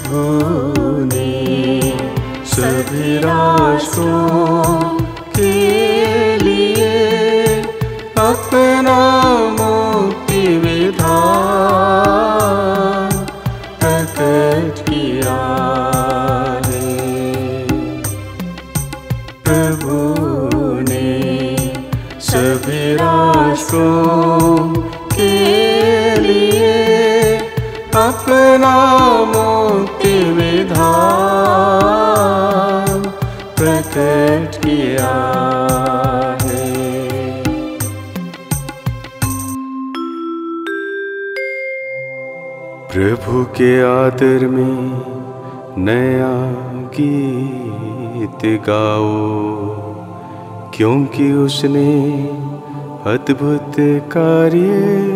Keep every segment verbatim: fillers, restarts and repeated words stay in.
प्रभु ने सभी राष्ट्रों के लिए अपना मुक्ति विधान प्रकट किया है। प्रभु ने सभी राष्ट्रों के लिए अपना मुक्ति विधान प्रकट किया है। प्रभु के आदर में नया गीत गाओ, क्योंकि उसने अद्भुत कार्य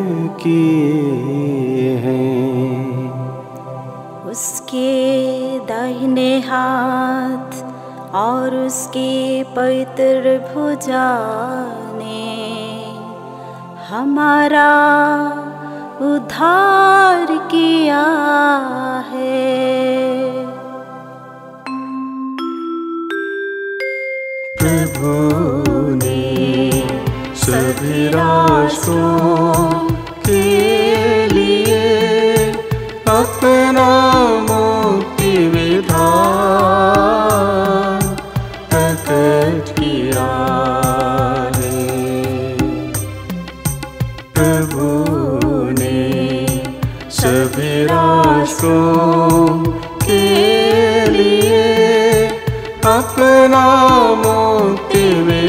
किए हैं। उसके दाहिने हाथ और उसके पवित्र भुजा ने हमारा उद्धार किया है। प्रभु ने सभी राष्ट्रों के लिए अपना मुक्ति विधान प्रकट किया है। प्रभु ने सभी राष्ट्रों के लिए अपना मुक्ति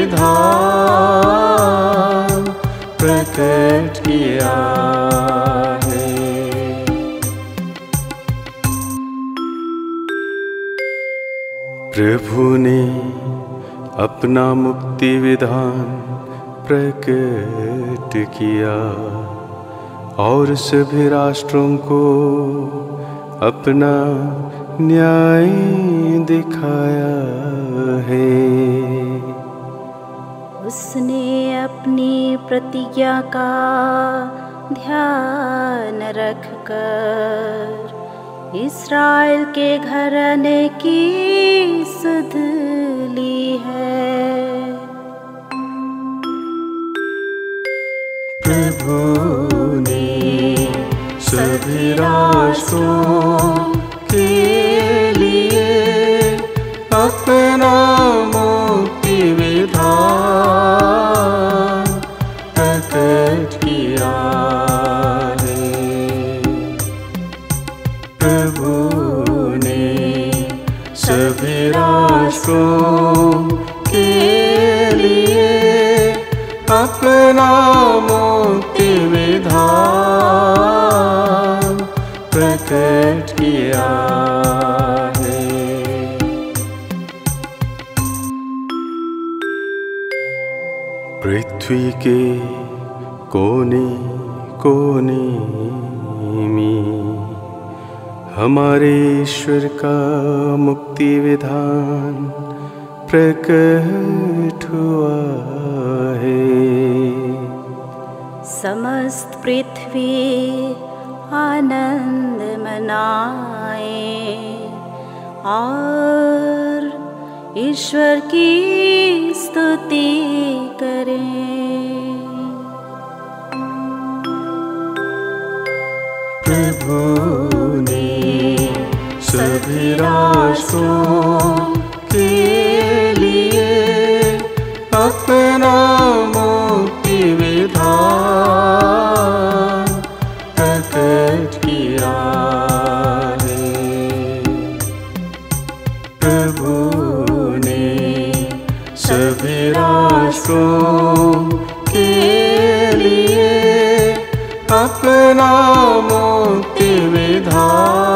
विधान प्रकट किया है। प्रभु ने अपना मुक्ति विधान प्रकट किया और सभी राष्ट्रों को अपना न्याय दिखाया है। उसने अपनी प्रतिज्ञा का ध्यान रखकर इस्राएल के घराने की सुध ली है। प्रभु ने सभी राष्ट्रों के लिए अपना मुक्ति विधान प्रकट किया है। प्रभु ने सभी राष्ट्रों के लिए अपना मुक्ति विधान प्रकट किया है। पृथ्वी के कोने कोने में हमारे ईश्वर का मुक्ति विधान प्रकट हुआ है। समस्त पृथ्वी आनंद मनाए और ईश्वर की स्तुति करें। प्रभु ने सभी राष्ट्रों के लिए अपना मुक्ति विधान प्रकट किया है। प्रभु ने सभी राष्ट्रों के लिए अपना मुक्ति विधान